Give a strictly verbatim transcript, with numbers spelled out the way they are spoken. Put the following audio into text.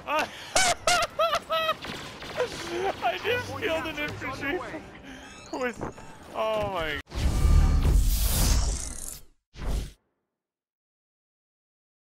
I just killed an infantry with. Oh my.